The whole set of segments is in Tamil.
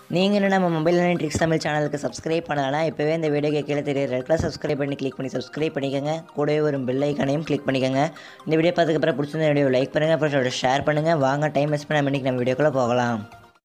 நீங்கள் என்ன நம்ம மொபைல் ட்ரிக்ஸ் தமிழ் சேனலுக்கு சப்ஸ்கிரைப் பண்ணலாம். இப்போவே இந்த வீடியோக்கு கீழே தெரியுற ரெட் கலர் சப்ஸ்கிரைப் பண்ணி கிளிக் பண்ணி சப்ஸ்கிரைப் பண்ணிக்கோங்க. கூடவே ஒரு பெல் ஐக்கானையும் கிளிக் பண்ணிக்கோங்க. இந்த வீடியோ பார்த்ததுக்கப்புறம் பிடிச்சிருந்த வீடியோ லைக் பண்ணுங்கள், அப்புறம் ஷேர் பண்ணுங்கள். வாங்க டைம் வேஸ்ட் பண்ணாமல் இன்றைக்கி நம்ம வீடியோக்குள்ளே போகலாம்.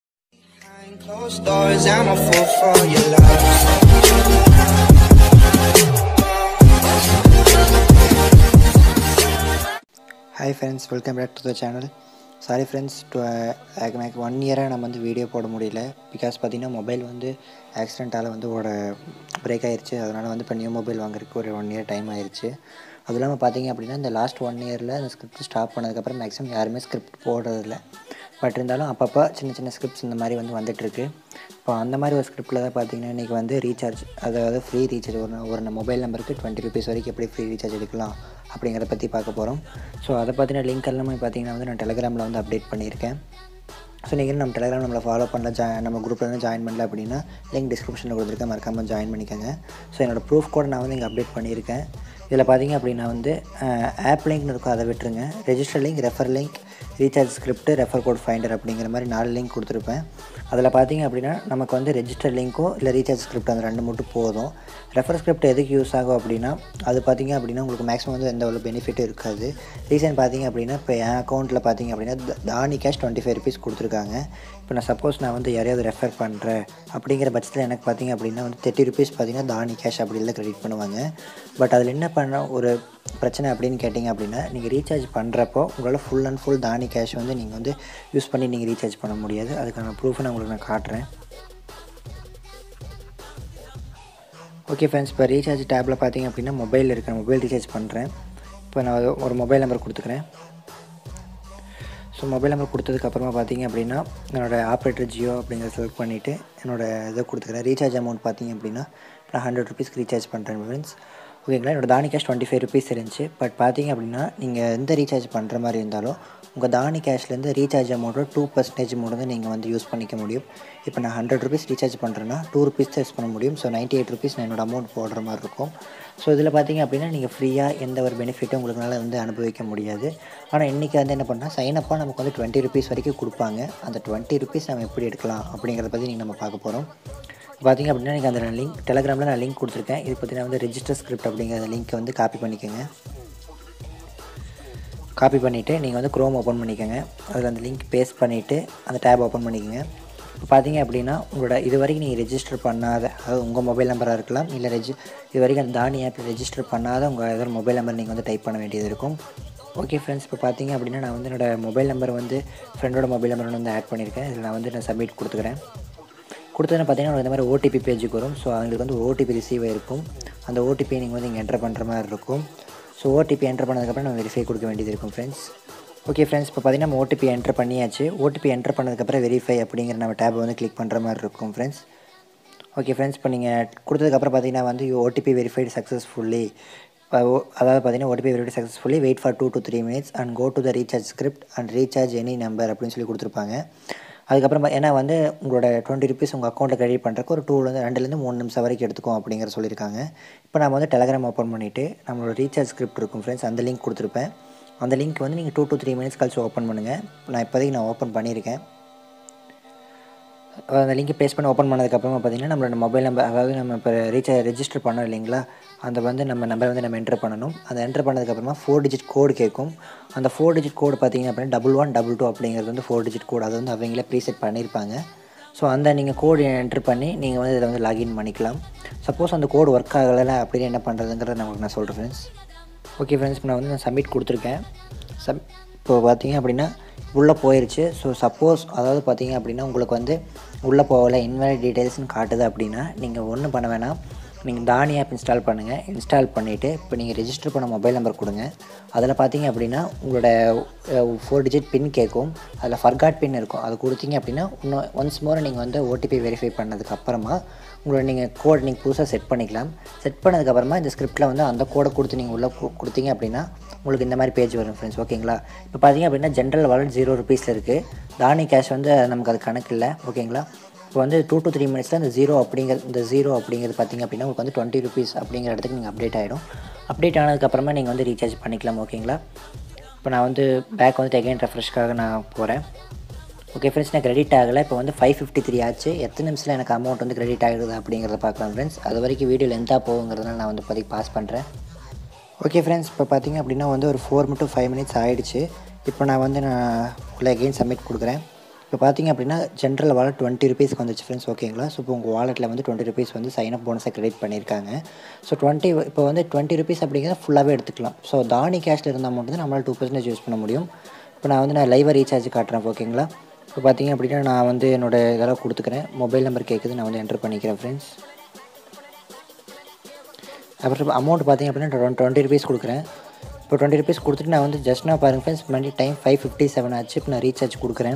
Hi friends, welcome back to the channel. Sorry friends, எனக்கு 1 இயராக நம்ம வந்து வீடியோ போட முடியல. பிகாஸ் பார்த்திங்கன்னா மொபைல் வந்து ஆக்சிடெண்ட்டால் வந்து பிரேக் ஆகிடுச்சு. அதனால் வந்து இப்போ நியூ மொபைல் வாங்குறதுக்கு ஒரு 1 இயர் டைம் ஆயிடுச்சு. அதுவும் இல்லாமல் பார்த்திங்க அப்படின்னா இந்த லாஸ்ட் 1 இயரில் அந்த ஸ்கிரிப்ட் ஸ்டாப் பண்ணதுக்கப்புறம் மேக்ஸிமம் யாருமே ஸ்கிரிப்ட் போடுறதில்ல. பட் இருந்தாலும் அப்பப்போ சின்ன சின்ன ஸ்கிரிப்ட்ஸ் இந்த மாதிரி வந்து வந்துட்டுருக்கு. இப்போ அந்த மாதிரி ஒரு ஸ்கிரிப்டில் தான் பார்த்திங்கன்னா இன்றைக்கி வந்து ரீசார்ஜ், அதாவது ஃப்ரீ ரீசார்ஜ் ஒரு மொபைல் நம்பருக்கு 20 rupees வரைக்கும் எப்படி ஃப்ரீ ரீசார்ஜ் எடுக்கலாம் அப்படிங்கிறத பற்றி பார்க்க போகிறோம். ஸோ அதை பற்றின லிங்க் எல்லாமே பார்த்திங்கன்னா வந்து நான் டெலிகிராமில் வந்து அப்டேட் பண்ணியிருக்கேன். ஸோ நீங்கள் நம்ம டெலிகிராம் நம்மளை ஃபாலோ பண்ணல, நம்ம குரூப்பில் வந்து ஜாயின் பண்ணல அப்படின்னா லிங்க் டிஸ்கிரிப்ஷனில் கொடுத்துருக்கேன், மறக்காமல் ஜாயின் பண்ணிக்கோங்க. ஸோ என்னோடய ப்ரூஃப் கூட நான் வந்து இங்கே அப்டேட் பண்ணியிருக்கேன். இதில் பார்த்திங்க அப்படின்னா வந்து ஆப் லிங்க்னு இருக்கும், அதை விட்டுருங்க. Register link, refer link, recharge script, refer code finder அப்படிங்கிற மாதிரி 4 லிங்க் கொடுத்துருப்பேன். அதில் பார்த்திங்க அப்படின்னா நமக்கு வந்து ரெஜிஸ்டர் லிங்க்கோ இல்லை ரீசார்ஜ் ஸ்கிரிப்ட் அந்த 2 மட்டும் போதும். ரெஃபர் ஸ்கிரிப்ட் எதுக்கு யூஸ் ஆகும் அப்படின்னா அது பார்த்திங்க அப்படின்னா உங்களுக்கு மேக்ஸிமம் வந்து எந்த ஒரு பெனிஃபிட்டும் இருக்காது. ரீசன் பார்த்திங்க அப்படின்னா இப்போ என் அக்கௌண்ட்டில் பார்த்திங்க அப்படின்னா தானி கேஷ் 25 rupees கொடுத்துருக்காங்க. இப்போ நான் வந்து யாரையாவது ரெஃபர் பண்ணுறேன் அப்படிங்கிற பட்சத்தில் எனக்கு பார்த்திங்க அப்படின்னா வந்து 30 rupees பார்த்திங்கன்னா தானி கேஷ் அப்படிலாம் கிரெடிட் பண்ணுவாங்க. பட் அதில் என்ன பண்ண ஒரு பிரச்சனை அப்படின்னு கேட்டிங்க அப்படின்னா நீங்கள் ரீசார்ஜ் பண்ணுறப்போ உங்களால் full and full Dhani cash வந்து நீங்கள் வந்து யூஸ் பண்ணி நீங்கள் ரீசார்ஜ் பண்ண முடியாது. அதுக்கான ப்ரூஃபை நான் காட்டுறேன். ஓகே ஃப்ரெண்ட்ஸ், இப்போ ரீசார்ஜ் டேப்பில் பார்த்திங்க அப்படின்னா மொபைல் ரீசார்ஜ் பண்ணுறேன். இப்போ நான் ஒரு மொபைல் நம்பர் கொடுத்துக்கிறேன். ஸோ மொபைல் நம்பர் கொடுத்ததுக்கப்புறமா பார்த்திங்க அப்படின்னா என்னோடய ஆப்ரேட்டர் ஜியோ அப்படிங்கிறத செலக்ட் பண்ணிவிட்டு என்னோடய இதை கொடுத்துக்கிறேன். ரீசார்ஜ் அமௌண்ட் பார்த்திங்க அப்படின்னா நான் 100 rupeesக்கு ரீசார்ஜ் பண்ணுறேன் ஃப்ரெண்ட்ஸ். ஓகேங்களா, என்னோடய தானி கேஷ் 25 rupees இருந்துச்சு. பட் பார்த்திங்க அப்படின்னா நீங்கள் எந்த ரீசார்ஜ் பண்ணுற மாதிரி இருந்தாலும் உங்கள் தானி கேஷ்லேருந்து ரீசார்ஜ் அமௌண்ட்டோட 2% மட்டும் தான் நீங்கள் வந்து யூஸ் பண்ணிக்க முடியும். இப்போ நான் 100 rupees ரீசார்ஜ் பண்ணுறேன்னா 2 rupees தான் யூஸ் பண்ண முடியும். ஸோ 98 rupees நான் என்னோடய அமௌண்ட் போடுற மாதிரி இருக்கும். ஸோ இதில் பார்த்திங்க அப்படின்னா நீங்கள் ஃப்ரீயாக எந்த ஒரு பெனிஃபிட்டும் உங்களுக்குனால வந்து அனுபவிக்க முடியாது. ஆனால் இன்றைக்கி வந்து என்ன பண்ணால் சைனப்பாக நமக்கு வந்து 20 rupees வரைக்கும் கொடுப்பாங்க. அந்த 20 rupees நம்ம எப்படி எடுக்கலாம் அப்படிங்கிறத பற்றி நீங்கள் நம்ம பார்க்க போகிறோம். பார்த்திங்க அப்படின்னா நீங்கள் அந்த லிங்க் டெலிகிராமில் நான் லிங்க் கொடுத்துருக்கேன். இது பார்த்திங்கன்னா வந்து ரெஜிஸ்டர் ஸ்கிரிப்ட் அப்படிங்கிற லிங்க்கை வந்து காப்பி பண்ணிக்கோங்க. காப்பி பண்ணிவிட்டு நீங்கள் வந்து க்ரோம் ஓப்பன் பண்ணிக்கோங்க. அதில் அந்த லிங்க் பேஸ்ட் பண்ணிவிட்டு அந்த டேப் ஓப்பன் பண்ணிக்கோங்க. இப்போ பார்த்திங்க அப்படின்னா உங்களோட இது வரைக்கும் நீங்கள் ரெஜிஸ்டர் பண்ணாத, அதாவது உங்கள் மொபைல் நம்பராக இருக்கலாம், இல்லை இது வரைக்கும் அந்த தானி ஆப்பில் ரெஜிஸ்டர் பண்ணாத உங்கள் ஏதாவது மொபைல் நம்பர் நீங்கள் வந்து டைப் பண்ண வேண்டியது இருக்கும். ஓகே ஃப்ரெண்ட்ஸ், இப்போ பார்த்திங்க அப்படின்னா நான் வந்து என்னோடய மொபைல் நம்பர் வந்து ஃப்ரெண்டோட மொபைல் நம்பர் வந்து ஆட் பண்ணியிருக்கேன். இதில் நான் சப்மிட் கொடுத்துக்கிறேன். கொடுத்ததுன்னு பார்த்திங்கன்னா இந்த மாதிரி ஓடிபி பேஜுக்கு வரும். ஸோ அவங்களுக்கு வந்து ஓடிபி ரிசீவ் ஆகிருக்கும். அந்த ஓடிபி நீங்கள் வந்து இங்கே என்டர் பண்ணுற மாதிரி இருக்கும். ஸோ ஓடிபி என்டர் பண்ணதுக்கப்புறம் நம்ம வெரிஃபை கொடுக்க வேண்டியது இருக்கும் ஃப்ரெண்ட்ஸ். ஓகே ஃப்ரெண்ட்ஸ், இப்போ பார்த்திங்கன்னா நம்ம ஓடிபி என்டர் பண்ணியாச்சு. ஓடிபி என்டர் பண்ணதுக்கப்புறம் வெரிஃபை அப்படிங்கிற நம்ம டேப் வந்து கிளிக் பண்ணுற மாதிரி இருக்கும் ஃப்ரெண்ட்ஸ். ஓகே ஃப்ரெண்ட்ஸ், இப்போ நீங்கள் கொடுத்ததுக்கப்புறம் பார்த்திங்கன்னா வந்து ஓடிபி வெரிஃபைடு சக்ஸஸ்ஃபுல்லி, அதாவது பார்த்திங்கன்னா OTP verified successfully, wait for 2 to 3 minutes and go to the recharge script and recharge any number அப்படின்னு சொல்லி கொடுத்துருப்பாங்க. அதுக்கப்புறம் ஏன்னா வந்து உங்களோட 20 rupees உங்கள் அக்கௌண்ட்டில் கிரெடிட் பண்ணுறக்கு ஒரு 2-3 நிமிஷம் வரைக்கும் எடுத்துக்கும் அப்படிங்கிற சொல்லியிருக்காங்க. இப்போ நம்ம வந்து டெலிகிராம் ஓப்பன் பண்ணிவிட்டு நம்மளோட ரீசார்ஜ் ஸ்கிரிப்ட் இருக்கும் ஃப்ரெண்ட்ஸ், அந்த லிங்க் கொடுத்துருப்பேன். அந்த லிங்க் வந்து நீங்கள் 2 to 3 minutes கழிச்சு ஓப்பன் பண்ணுங்கள். நான் இப்போதைக்கு ஓப்பன் பண்ணியிருக்கேன். அந்த லிங்க்கை பேஸ்ட் பண்ணி ஓப்பன் பண்ணதுக்கப்புறமா பார்த்திங்கன்னா நம்மளோட மொபைல் நம்பர், அதாவது நம்ம இப்போ ரெஜிஸ்டர் பண்ணோம் இல்லைங்களா, அந்த வந்து நம்ம நம்பரை வந்து நம்ம என்ட்ரு பண்ணணும். அந்த என்ட்ரு பண்ணதுக்கப்புறமா 4 digit கோடு கேட்கும். அந்த 4 digit கோடு பார்த்திங்க அப்படின்னா 1122 அப்படிங்கிறது வந்து 4 digit கோடு. அது வந்து அவங்களே ப்ரீசெட் பண்ணியிருப்பாங்க. ஸோ அந்த நீங்கள் கோடு என்ட்ரு பண்ணி நீங்கள் வந்து இதில் வந்து லாகின் பண்ணிக்கலாம். சப்போஸ் அந்த கோடு ஒர்க் ஆகலை அப்படின்னு என்ன பண்ணுறதுங்கிறத நான் சொல்கிறேன் ஃப்ரெண்ட்ஸ். ஓகே ஃப்ரெண்ட்ஸ், இப்போ நான் சப்மிட் கொடுத்துருக்கேன். இப்போ பார்த்திங்க அப்படின்னா உள்ளே போயிடுச்சு. ஸோ சப்போஸ் அதாவது பார்த்திங்க அப்படின்னா உங்களுக்கு வந்து உள்ளே போகலை, இன்வாலிட் டீட்டெயில்ஸ்னு காட்டுது அப்படின்னா நீங்கள் ஒன்றும் பண்ண வேணாம். நீங்கள் தானி ஆப் இன்ஸ்டால் பண்ணுங்கள். இன்ஸ்டால் பண்ணிவிட்டு இப்போ நீங்கள் ரெஜிஸ்டர் பண்ண மொபைல் நம்பர் கொடுங்க. அதில் பார்த்திங்க அப்படின்னா உங்களோட 4 digit பின் கேட்கும். அதில் ஃபர்காட் பின் இருக்கும். அது கொடுத்தீங்க அப்படின்னா இன்னும் ஒன்ஸ் மோர் நீங்கள் வந்து ஓடிபி வெரிஃபை பண்ணதுக்கப்புறமா உங்களோட நீங்கள் புதுசாக செட் பண்ணிக்கலாம். செட் பண்ணதுக்கப்புறமா இந்த ஸ்கிரிப்டில் வந்து அந்த கோடை கொடுத்து நீங்கள் உள்ளே கொடுத்தீங்க அப்படின்னா உங்களுக்கு இந்த மாதிரி பேஜ் வரும் ஃப்ரெண்ட்ஸ். ஓகேங்களா, இப்போ பார்த்திங்க அப்படின்னா ஜென்ரல் வாலெட் 0 rupees இருக்குது. தானி கேஷ் வந்து நமக்கு அது கணக்கு இல்லை. ஓகேங்களா, இப்போ வந்து 2 to 3 minutes இந்த ஜீரோ அப்படிங்கிறது பார்த்திங்க அப்படின்னா உங்களுக்கு வந்து 20 rupees அப்படிங்கிற இடத்துக்கு நீங்கள் அப்டேட் ஆகிடும். அப்டேட் ஆனதுக்கப்புறமா நீங்கள் வந்து ரீசார்ஜ் பண்ணிக்கலாம். ஓகேங்களா, இப்போ நான் வந்து பேக் வந்து அகைன் ரெஃப்ரெஷ்க்காக நான் போகிறேன். ஓகே ஃப்ரெண்ட்ஸ், எனக்கு கிரெடிட் ஆகலை. இப்போ வந்து 553 ஆச்சு. எத்தனை நிமிஷத்தில் எனக்கு அமௌண்ட் வந்து கிரெடிட் ஆகிடுது அப்படிங்கிறத பார்க்கலாம் ஃப்ரெண்ட்ஸ். அது வரைக்கும் வீடியோ லென்த்தாக போகுங்கிறதுனால நான் வந்து இப்போதைக்கு பாஸ் பண்ணுறேன். ஓகே ஃப்ரெண்ட்ஸ், இப்போ பார்த்திங்க அப்படின்னா வந்து ஒரு 4 to 5 minutes ஆகிடுச்சு. இப்போ நான் உள்ள அகெயின் சப்மிட் கொடுக்குறேன். இப்போ பார்த்திங்க அப்படின்னா ஜென்ரல் வாலெட் 20 rupeesக்கு வந்துச்சு ஃப்ரெண்ட்ஸ். ஓகேங்களா? ஸோ இப்போ உங்கள் வாலெட்டில் வந்து 20 rupees வந்து சைன் அப் போனஸாக கிரெடிட் பண்ணியிருக்காங்க. ஸோ இப்போ வந்து 20 rupees அப்படிங்கிறத ஃபுல்லாகவே எடுத்துக்கலாம். ஸோ தானி கேஷில் இருந்தால் மட்டும் தான் நம்மளால் 2% யூஸ் பண்ண முடியும். இப்போ நான் லைவாக ரீசார்ஜ் காட்டுறேன். ஓகேங்களா? இப்போ பார்த்திங்க அப்படின்னா நான் வந்து என்னோடய இதெல்லாம் கொடுத்துக்கிறேன். மொபைல் நம்பர் கேட்குது, நான் வந்து என்ட்ரு பண்ணிக்கிறேன் ஃப்ரெண்ட்ஸ். அப்புறம் அமௌண்ட் பார்த்திங்க அப்படின்னா 20 rupees கொடுக்குறேன். இப்போ 20 rupees கொடுத்துட்டு நான் வந்து ஜஸ்ட் நான் பாருங்கள் ஃப்ரெண்ட்ஸ், மணி டைம் 5:57 ஆச்சு. இப்போ நான் ரீசார்ஜ் கொடுக்குறேன்.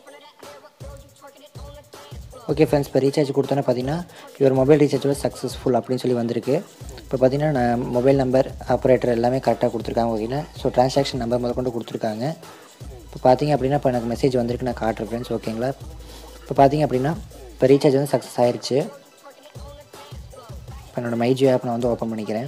ஓகே ஃப்ரெண்ட்ஸ், இப்போ ரீசார்ஜ் கொடுத்தோன்னே பார்த்தீங்கன்னா your mobile recharge was successful அப்படின்னு சொல்லி வந்திருக்கு. இப்போ பார்த்தீங்கன்னா நான் மொபைல் நம்பர் ஆப்ரேட்டர் எல்லாமே கரெக்டாக கொடுத்துருக்காங்க. ஓகேங்களா? ஸோ ட்ரான்சாக்ஷன் நம்பர் முதல் கொண்டு கொடுத்துருக்காங்க. இப்போ பார்த்தீங்க அப்படின்னா இப்போ எனக்கு மெசேஜ் வந்திருக்கு, நான் காட்டுறேன் ஃப்ரெண்ட்ஸ். ஓகேங்களா? இப்போ பார்த்தீங்க அப்படின்னா இப்போ ரீசார்ஜ் வந்து சக்ஸஸ் ஆயிடுச்சு. இப்போ என்னோடய மைஜியோ ஆப் நான் வந்து ஓப்பன் பண்ணிக்கிறேன்.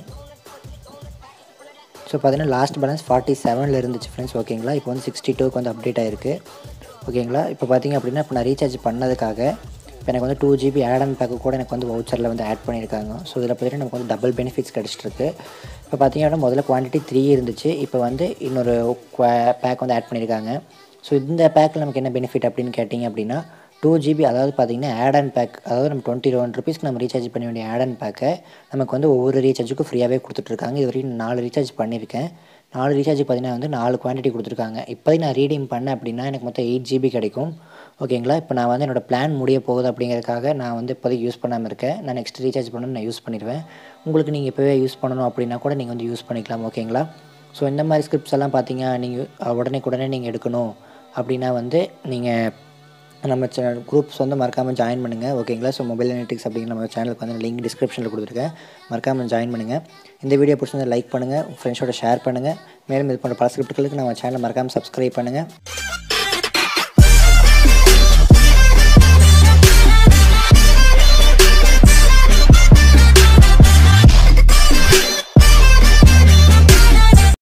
ஸோ பார்த்தீங்கன்னா லாஸ்ட் பேலன்ஸ் 47 இருந்துச்சு ஃப்ரெண்ட்ஸ். ஓகேங்களா? இப்போ வந்து 62க்கு வந்து அப்டேட் ஆகிருக்கு. ஓகேங்களா? இப்போ பார்த்தீங்க அப்படின்னா இப்போ நான் ரீசார்ஜ் பண்ணதுக்காக இப்போ எனக்கு வந்து 2 GB ஆட் அண்ட் பேக்கு கூட எனக்கு வந்து வவுச்சரில் வந்து ஆட் பண்ணியிருக்காங்க. ஸோ இதில் பார்த்தீங்கன்னா நமக்கு வந்து டபுள் பெனிஃபிட்ஸ் கிடச்சிட்ருக்கு. இப்போ பார்த்தீங்க அப்படின்னா முதல்ல குவான்டிட்டி 3 இருந்துச்சு. இப்போ வந்து இன்னொரு பேக் வந்து ஆட் பண்ணியிருக்காங்க. ஸோ இந்த பேக்கில் நமக்கு என்ன பெனிஃபிட் அப்படின்னு கேட்டிங்க அப்படின்னா 2 GB, அதாவது பார்த்திங்கன்னா ஆட் அண்ட் பேக், அதாவது நம்ம 21 rupeesக்கு நம்ம ரீசார்ஜ் பண்ண வேண்டிய ஆட் அண்ட் பேக்கை நமக்கு வந்து ஒவ்வொரு ரீசார்ஜுக்கும் ஃப்ரீயாகவே கொடுத்துட்ருக்காங்க. இது வரைக்கும் 4 ரீசார்ஜ் பண்ணியிருக்கேன். 4 ரீசார்ஜுக்கு பார்த்திங்கன்னா வந்து 4 குவான்டிட்டி கொடுத்துருக்காங்க. இப்போதைக்கு நான் ரீடீம் பண்ணேன் அப்படின்னா எனக்கு மொத்தம் 8 GB கிடைக்கும். ஓகேங்களா? இப்போ நான் வந்து என்னோடய பிளான் முடிய போகுது அப்படிங்கிறதுக்காக நான் வந்து இப்போதைக்கு யூஸ் பண்ணாமல் இருக்கேன். நான் நெக்ஸ்ட் ரீசார்ஜ் பண்ணணும், நான் யூஸ் பண்ணிடுவேன். உங்களுக்கு நீங்கள் இப்போவே யூஸ் பண்ணணும் அப்படின்னா கூட நீங்கள் வந்து யூஸ் பண்ணிக்கலாம். ஓகேங்களா? ஸோ இந்த மாதிரி ஸ்கிரிப்ட்ஸ் எல்லாம் பார்த்தீங்க நீங்கள் உடனே நீங்கள் எடுக்கணும் அப்படின்னா வந்து நீங்கள் நம்ம குரூப்ஸ் வந்து மறக்காமல் ஜாயின் பண்ணுங்கள். ஓகேங்களா? ஸோ மொபைல் அனலிட்டிக்ஸ் அப்படிங்கிற நம்ம சேனலுக்கு வந்து லிங்க் டிஸ்கிரிப்ஷனில் கொடுத்துருக்கேன். மறக்காமல் ஜாயின் பண்ணுங்கள். இந்த வீடியோ பிடிச்சிருந்தா லைக் பண்ணுங்கள், உங்கள் ஃப்ரெண்ட்ஸோட ஷேர் பண்ணுங்கள். மேலும் இது போன்ற பல ஸ்கிரிப்ட்களுக்கு நம்ம சேனலை மறக்காமல் சப்ஸ்கிரைப் பண்ணுங்கள்.